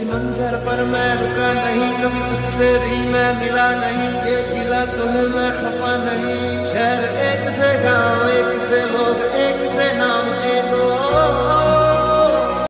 मंजर पर मैं रुका नहीं, कभी तुझसे भी मैं मिला नहीं, ये गिला तो है मैं खफा नहीं। शहर एक से गाँव